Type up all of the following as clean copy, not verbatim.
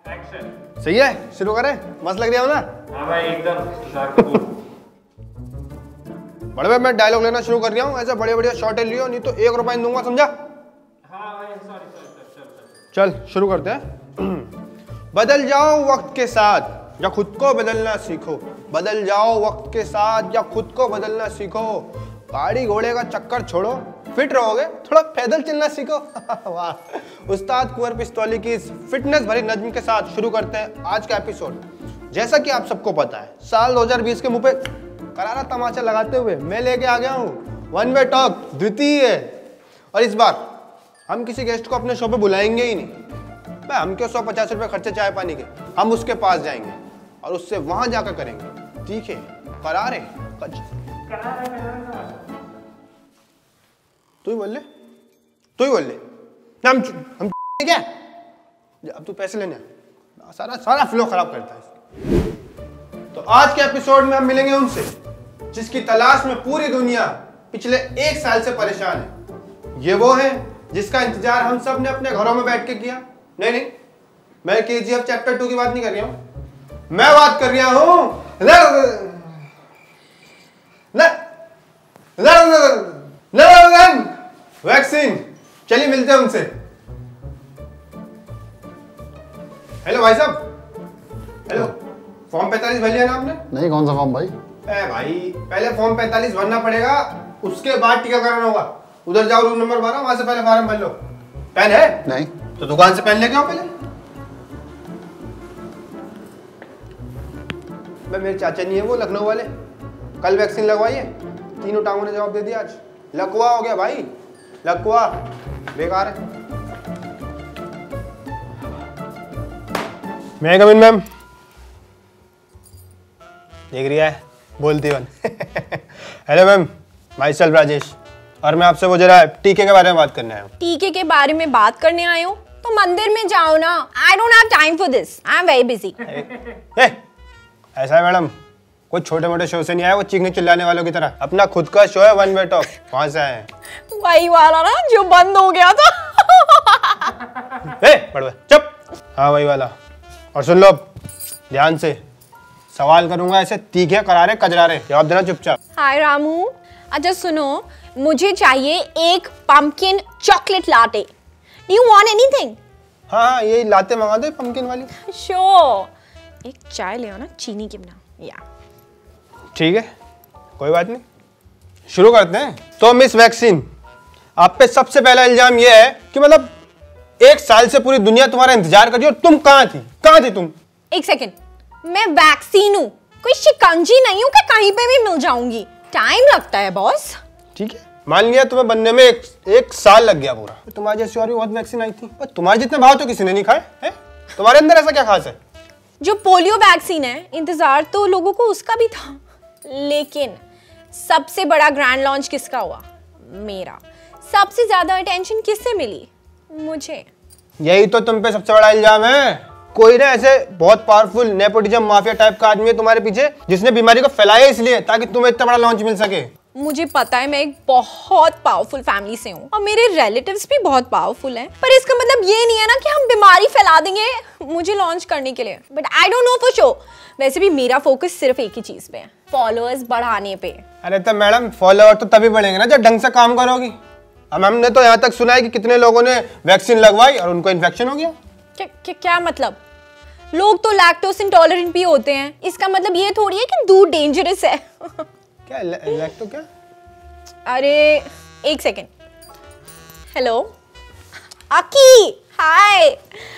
Action. सही है, शुरू करें? मस्त लग रही है ना? हाँ भाई एकदम। बड़े भाई मैं डायलॉग लेना शुरू कर रहा हूँ, ऐसा बढ़िया शॉर्ट लियो, नहीं तो 1 रुपया दूंगा, समझा? हाँ भाई सॉरी चल शुरू करते हैं। बदल जाओ वक्त के साथ या खुद को बदलना सीखो। बदल जाओ वक्त के साथ या खुद को बदलना सीखो। गाड़ी घोड़े का चक्कर छोड़ो, फिट रहोगे, थोड़ा पैदल चलना सीखो। वाह, उस्ताद कुंवर पिस्तौली की इस फिटनेस भरी नज्म के साथ शुरू करते हैं आज का एपिसोड। जैसा कि आप सबको पता है, साल 2020 के मुंह पे करारा तमाचा लगाते हुए मैं लेके आ गया हूँ वन वे टॉक द्वितीय। और इस बार हम किसी गेस्ट को अपने शो पे बुलाएंगे ही नहीं भाई। हम क्यों 150 रुपये खर्चे चाय पानी के, हम उसके पास जाएंगे और उससे वहां जाकर करेंगे तीखे करारे तू ही बोल ले, तू ही बोल ले ना। हम क्या, अब तू पैसे लेने सारा फ्लो खराब करता है। तो आज के एपिसोड में हम मिलेंगे उनसे जिसकी तलाश में पूरी दुनिया पिछले 1 साल से परेशान है। ये वो है जिसका इंतजार हम सब ने अपने घरों में बैठ के किया। नहीं, मैं KGF चैप्टर 2 की बात नहीं कर रहा हूं, मैं बात कर रहा हूं वैक्सीन। चलिए मिलते हैं उनसे। हेलो भाई साहब, हेलो। फॉर्म 45 भर लिया ना आपने? नहीं, कौन सा फॉर्म भाई? भाई पहले फॉर्म 45 भरना पड़ेगा, उसके बाद टीकाकरण होगा। उधर जाओ, रूम नंबर 12, वहां से पहले फॉर्म भर लो। पेन है? नहीं। तो दुकान से पेन लेके आओ पहले। मेरे चाचा नहीं है वो लखनऊ वाले, कल वैक्सीन लगवाई है, तीनों टांगों ने जवाब दे दिया आज। लकवा हो गया भाई, लकवा बेकार है। मैं कम इन मैम। देख रही है बोलती बन। Hello ma'am, myself Rajesh, और मैं आपसे वो जरा टीके के बारे में बात करने आया हूँ। टीके के बारे में बात करने आए हो तो मंदिर में जाओ ना। I don't have time for this, I am very busy. ऐसा है मैडम, कोई छोटे मोटे शो से नहीं आया वो चीखने चिल्लाने वालों की तरह। अपना खुद का शो है वन वे टॉक, वहां से आए हैं। वही वाला ना जो बंद हो गया था। बड़वे चुप। हाँ वही वाला। और सुन लो ध्यान से, सवाल करूंगा ऐसे तीखे करारे कजरारे, जवाब देना चुपचाप। हाय रामू, अच्छा सुनो, मुझे चाहिए एक pumpkin chocolate latte. Do you want anything? हाँ यही लाते मंगा दो पंपकिन वाली। श्योर। एक चाय ले आओ ना चीनी के बिना। या ठीक है, कोई बात नहीं, शुरू करते हैं। तो मिस वैक्सीन, आप पे सबसे पहला इल्जाम यह है कि मतलब 1 साल से पूरी दुनिया तुम्हारा इंतजार कर रही है और तुम कहाँ थी तुम? एक सेकंड, मैं वैक्सीन हूँ, कोई शिकंजी नहीं हूँ कि कहीं पे भी मिल जाऊंगी। टाइम लगता है बॉस। ठीक है, मान लिया तुम्हें बनने में एक साल लग गया पूरा। तुम्हारी जैसी और भी बहुत वैक्सीन आई थी, पर तुम्हारे जितने भाव तो किसी ने नहीं खाए हैं। तुम्हारे अंदर ऐसा क्या खास है? जो पोलियो वैक्सीन है, इंतजार तो लोगों को उसका भी था, लेकिन सबसे बड़ा ग्रैंड लॉन्च किसका हुआ? मेरा। सबसे ज्यादा अटेंशन किससे मिली? मुझे। यही तो तुम पे सबसे बड़ा इल्जाम है। कोई ना ऐसे बहुत पावरफुल नेपोटिज्म माफिया टाइप का आदमी है तुम्हारे पीछे, जिसने बीमारी को फैलाया इसलिए ताकि तुम्हें इतना बड़ा लॉन्च मिल सके। मुझे पता है, मैं एक बहुत पावरफुल फैमिली से हूँ और मेरे रिलेटिव्स भी बहुत पावरफुल हैं, पर इसका मतलब ये नहीं है ना कि हम बीमारी फैला देंगे मुझे लॉन्च करने के लिए। But I don't know for sure. वैसे भी मेरा फोकस सिर्फ एक ही चीज पे है, फॉलोअर्स बढ़ाने पे। अरे तो मैडम, फॉलोअर तो तभी बढ़ेंगे ना जब ढंग से काम करोगी। अब हमने तो यहाँ तक सुना है कि कितने लोगों ने वैक्सीन लगवाई और उनको इन्फेक्शन हो गया। क्या मतलब? लोग तो लैक्टोज इंटॉलरेंट भी होते हैं, इसका मतलब ये थोड़ी है कि दूध डेंजरस है। क्या लैक्टो क्या? अरे एक सेकेंड। हेलो अकी, हाय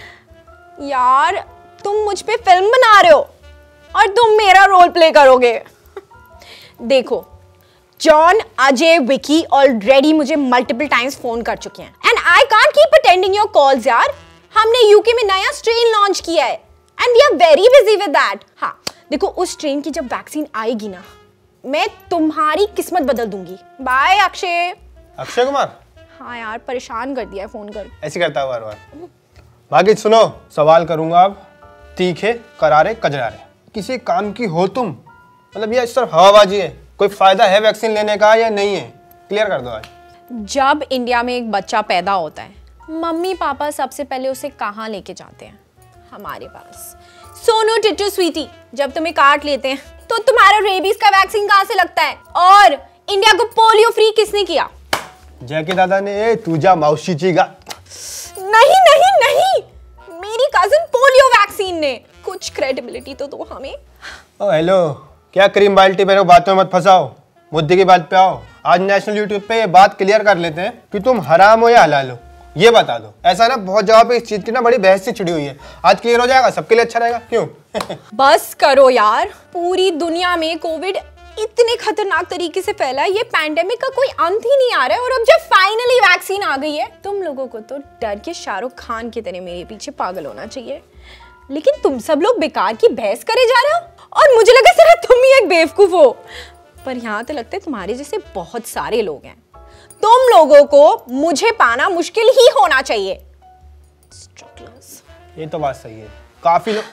यार, तुम मुझ पे फिल्म बना रहे हो और तुम मेरा रोल प्ले करोगे। देखो, जॉन, अजय, विकी ऑलरेडी मुझे मल्टीपल टाइम्स फोन कर चुके हैं and I can't keep attending your calls यार। हमने यूके में नया स्ट्रेन लॉन्च किया है and we are very busy with that. हाँ देखो, उस स्ट्रेन की जब वैक्सीन आएगी ना, मैं तुम्हारी किस्मत बदल दूंगी। बाय अक्षय। अक्षय कुमार? हाँ यार, परेशान कर दिया है फोन कर। ऐसे करता है बार बार। बाकी सुनो, सवाल करूंगा अब तीखे करारे कजरारे, किसी काम की हो तुम? मतलब ये सिर्फ हवाबाजी है, कोई फायदा है वैक्सीन लेने का या नहीं है? क्लियर कर दो आज। जब इंडिया में एक बच्चा पैदा होता है, मम्मी पापा सबसे पहले उसे कहाँ लेके जाते हैं? हमारे पास। सोनू टिट्टू स्वीटी, जब तुम्हें काट लेते हैं तो तुम्हारा रेबीज का वैक्सीन कहाँ से लगता है? और इंडिया को पोलियो फ्री किसने किया? जय के दादा ने। तुझा मावशीची गा। नहीं नहीं नहीं, मेरी कजिन पोलियो वैक्सीन ने। कुछ क्रेडिबिलिटी तो दो हमें। ओ हेलो, क्या क्रीम बाल्टी मेरे को बातों में मत फंसाओ, मुद्दे की बात पे आओ। आज नेशनल यूट्यूब पे ये बात क्लियर कर लेते हैं कि तुम हराम हो या हलाल हो, ये बता दो। ऐसा ना बहुत जगह पे इस चीज की ना बड़ी बहस सी छिड़ी हुई है। आज क्लियर हो जाएगा, सबके लिए अच्छा रहेगा। क्यों? बस करो यार, पूरी दुनिया में कोविड इतने खतरनाक तरीके से फैला है, ये पैंडेमिक का कोई अंत ही नहीं आ रहा है। और अब जब फाइनली वैक्सीन आ गई है, तुम लोगों को तो डर के शाहरुख खान की तरह मेरे पीछे पागल होना चाहिए। लेकिन तुम सब लोग बेकार की बहस करे जा रहे हो और मुझे लगा सिर्फ तुम ही एक बेवकूफ हो। पर यहाँ तो लगता है तुम्हारे जैसे बहुत सारे लोग हैं। तुम लोगों को मुझे पाना मुश्किल ही होना चाहिए। ये तो बात सही है, काफी लोग।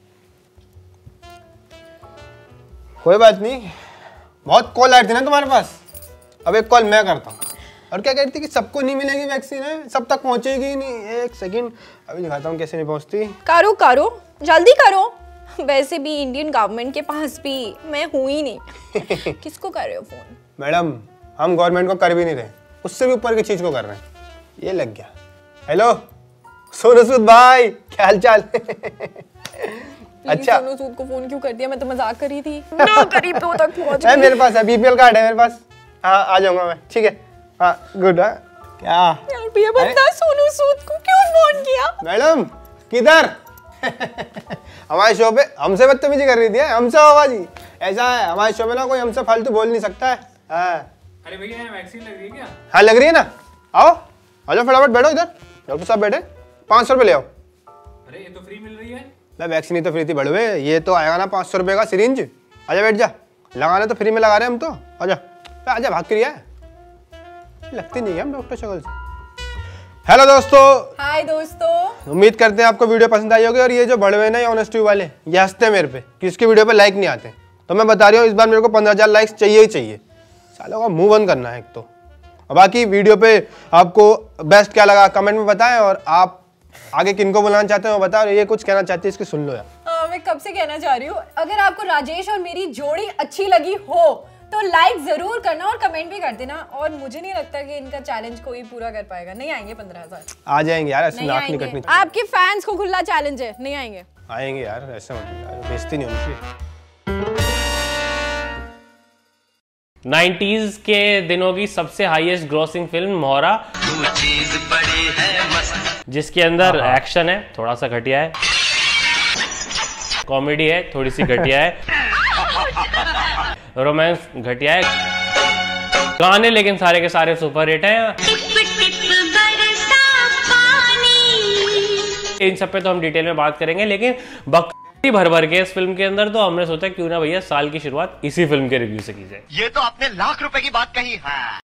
कोई बात नहीं, बहुत कॉल आए थे ना तुम्हारे पास, अब एक कॉल मैं करता हूँ। और क्या कहती कि सबको नहीं मिलेगी वैक्सीन, है सब तक पहुंचेगी ही नहीं। एक सेकंड, अभी दिखाता हूँ कैसे नहीं पहुंचती। करो करो, जल्दी करो। वैसे भी इंडियन गवर्नमेंट के पास भी मैं हूं ही नहीं। किसको कर रहे हो फोन? मैडम, हम गवर्नमेंट को कर भी नहीं रहे, उससे भी ऊपर की चीज को कर रहे हैं। ये लग गया। हेलो सोनू सूद भाई, क्या हाल चाल? अच्छा, सोनू सूद को फोन क्यों कर दिया? मैं तो मजाक कर रही थी। ना करीब तो तक पहुंच गई। मेरे पास है, बीपीएल कार्ड है मेरे पास। हाँ, आ जाऊंगा मैं। ठीक है, हाँ गुड। हाँ क्या यार, ये बंदा सोनू सूद को क्यों फोन किया? मैडम किधर? हमारे शो पे हमसे बदतमीजी कर रही थी, हमसे आवाजी। ऐसा है हमारे शो में ना, कोई हमसे फालतू बोल नहीं सकता है। हाँ। अरे भैया वैक्सीन लग रही है क्या? हाँ लग रही है ना, आओ आ जाओ फटाफट, बैठो इधर। डॉक्टर साहब बैठे, 500 रुपये ले आओ। अरे ये तो फ्री मिल रही है। मैं वैक्सीन ही तो फ्री थी बड़वे, ये तो आएगा ना 500 रुपये का सिरिंज। आजा बैठ जा, लगाने तो फ्री में लगा रहे हैं हम तो। आजा आजा, भाग क्रिया है, लगती नहीं है हम डॉक्टर शक्ल से। हेलो दोस्तों। हाय दोस्तों। उम्मीद करते हैं आपको वीडियो पसंद आई होगी। और ये जो बड़वे ना ऑनेस्ट वाले, ये हंसते हैं मेरे पे कि इसकी वीडियो पे लाइक नहीं आते, तो मैं बता रही हूँ इस बार मेरे को 15,000 लाइक्स चाहिए ही चाहिए। सालों का मुंह बंद करना है एक तो। और बाकी वीडियो पे आपको बेस्ट क्या लगा कमेंट में बताएं, और आप आगे किनको बुलाना चाहते हैं वो बताओ। ये कुछ कहना चाहती है, इसकी सुन लो यार। मैं कब से कहना चाह रही हूँ, अगर आपको राजेश और मेरी जोड़ी अच्छी लगी हो तो लाइक जरूर करना और कमेंट भी कर देना। और मुझे नहीं लगता कि इनका चैलेंज कोई पूरा कर पाएगा। नहीं आएंगे 15,000। आ जाएंगे यार, ऐसे नाक नहीं कटनी। आपके फैंस को खुला चैलेंज है, नहीं आएंगे। आएंगे यार, ऐसा मतलब बेइज्जती नहीं होनी चाहिए। 90s के दिनों की सबसे हाईएस्ट ग्रॉसिंग फिल्म मोहरा, जिसके अंदर एक्शन है, थोड़ा सा घटिया है, कॉमेडी है, थोड़ी सी घटिया है, रोमांस घटिया है, गाने लेकिन सारे के सारे सुपर हिट हैं। इन सब पे तो हम डिटेल में बात करेंगे, लेकिन बकरी भर भर के इस फिल्म के अंदर, तो हमने सोचा क्यों ना भैया साल की शुरुआत इसी फिल्म के रिव्यू से की जाए। ये तो आपने लाख रुपए की बात कही है।